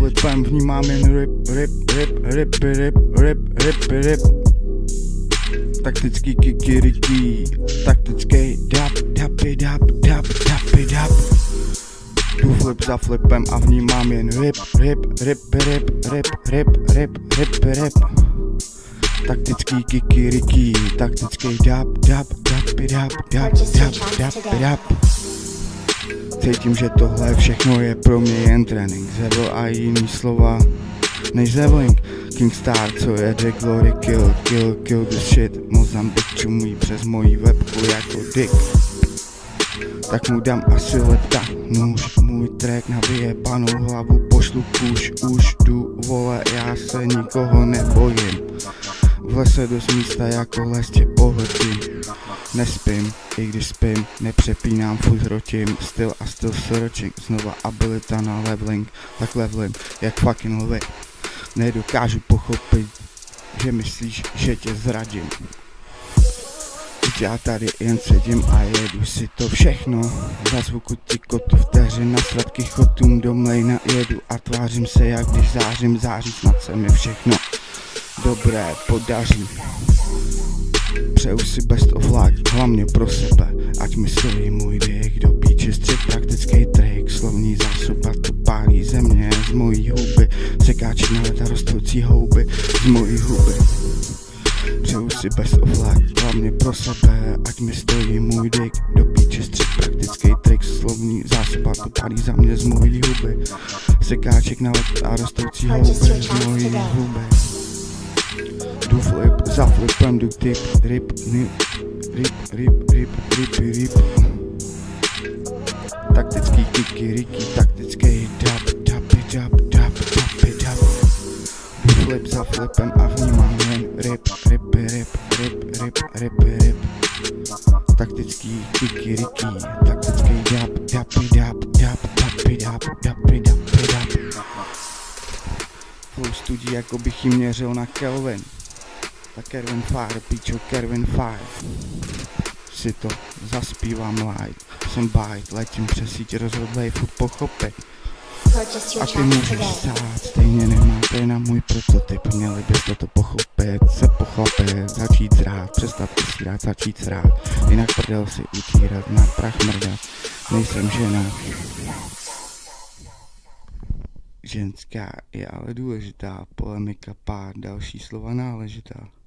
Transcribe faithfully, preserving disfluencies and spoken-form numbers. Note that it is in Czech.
flipem vnímám jen rip, rip, rip, rip, rip, rip, rip, rip. Taktický kikiriki, taktický dap, dapi, dap, dap, dapi, dap. Jdu flip za flipem a vnímám jen rip, rip, rip, rip, rip, rip, rip, rip, rip. Taktický kikiriki, taktický dap, dap, dapi, dap, dap, dap, dapi, dap. Cítím, že tohle všechno je pro mě jen trénink. Zevil a jiný slova než Zevlink. Kingstar, co je The Glory, kill, kill, kill the shit. Mozambik čumí přes mojí webku jako dick. Tak mu dám asi lepta nůž, můj track na vyjebanou hlavu pošlu kůž. Už jdu, vole, já se nikoho nebojím. V lese dost místa jako les tě pohltím. Nespím, i když spím, nepřepínám, furt hrotím. Styl a styl sročím, znova abilita na leveling. Tak levelim, jak fucking lvy. Nedokážu pochopit, že myslíš, že tě zradím. Já tady jen sedím a jedu si to všechno. Za zvuku ty kotu vteřin na sladkých chotům do mlejna jedu a tvářím se, jak když zářím, září snad se mi všechno dobré podaří. Přeju si best of luck, hlavně pro sebe, ať mi stojí můj dick. Do píče střed praktický trik, slovní zásoba to pálí země z mojí huby. Sekáčí na leta rostoucí houby z mojí huby. Přeju si best of luck, hlavně pro sebe, ať mi stojí můj dick. Do píče střed praktický trik, slovní zásoba to pálí za mě z mojí huby. Sekáček na leta a rostoucí houby z mojí huby. Jdu flip, za flipem jdu tip, rip, rip, rip, rip, rip, rip, rip. Taktický kikiriki, taktický dap, dapi, dap, dap, dapi, dap. Jdu flip za flipem a vnímám jen rip, rip, rip, rip, rip, rip, rip. Taktický kikiriki, taktický dap, dapi, dap, dap, dapi, dap, dapi, dapi, dap. Flow studí, jako bych jí měřil na Kelvin. Tak Kervin Fire, píčo, Kervin Fire. Si to zaspívám live, jsem bite, letím přes síť, rozhodlej furt pochopit. A ty můžeš stát, stejně nemáte na můj prototyp. Měli byste to pochopit, se pochlapit, začít zrát, přestat usírat, začít srát. Jinak prdel si utírat, na prach mrdat, nejsem žena. Ženská je ale důležitá, polemika pár, další slova náležitá.